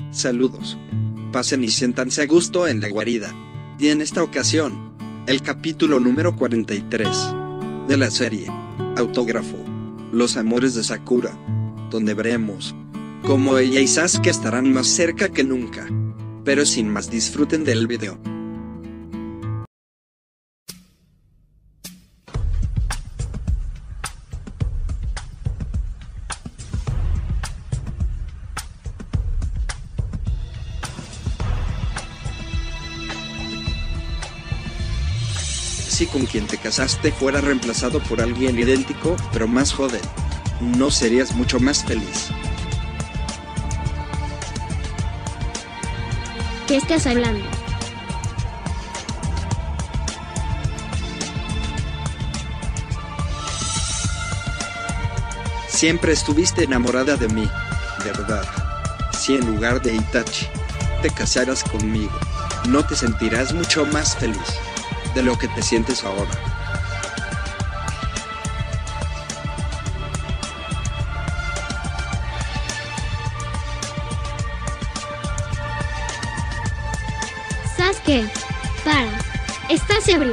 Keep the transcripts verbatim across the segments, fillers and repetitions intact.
Saludos. Pasen y siéntanse a gusto en la guarida. Y en esta ocasión, el capítulo número cuarenta y tres de la serie Autógrafo, Los amores de Sakura, donde veremos cómo ella y Sasuke estarán más cerca que nunca. Pero sin más, disfruten del video. Si con quien te casaste fuera reemplazado por alguien idéntico, pero más joven, ¿no serías mucho más feliz? ¿Qué estás hablando? Siempre estuviste enamorada de mí, ¿verdad? Si en lugar de Itachi, te casaras conmigo, ¿no te sentirás mucho más feliz de lo que te sientes ahora? Sasuke, para. Estás ebrio.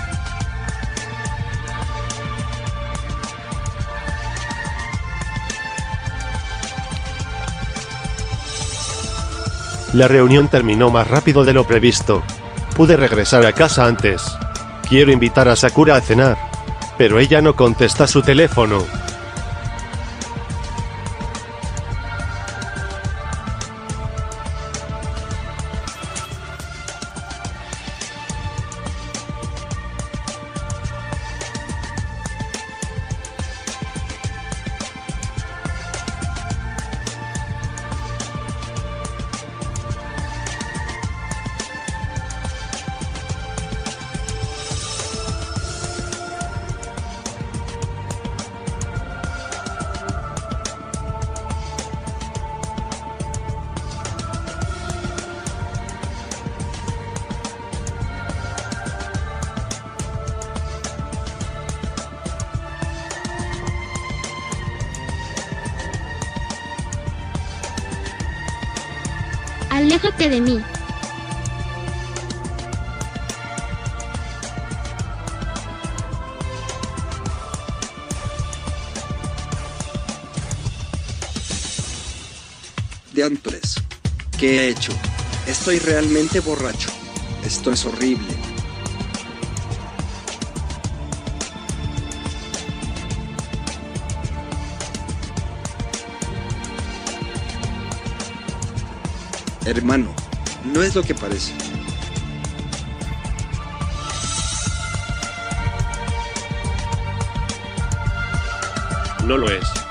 La reunión terminó más rápido de lo previsto. Pude regresar a casa antes. Quiero invitar a Sakura a cenar, pero ella no contesta su teléfono. Aléjate de mí. Diantres, ¿qué he hecho? Estoy realmente borracho. Esto es horrible. Hermano, no es lo que parece. No lo es.